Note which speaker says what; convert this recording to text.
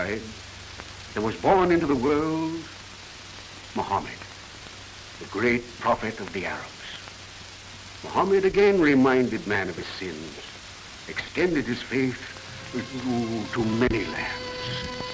Speaker 1: died, there was born into the world Muhammad, the great prophet of the Arabs. Muhammad again reminded man of his sins, extended his faith to many lands.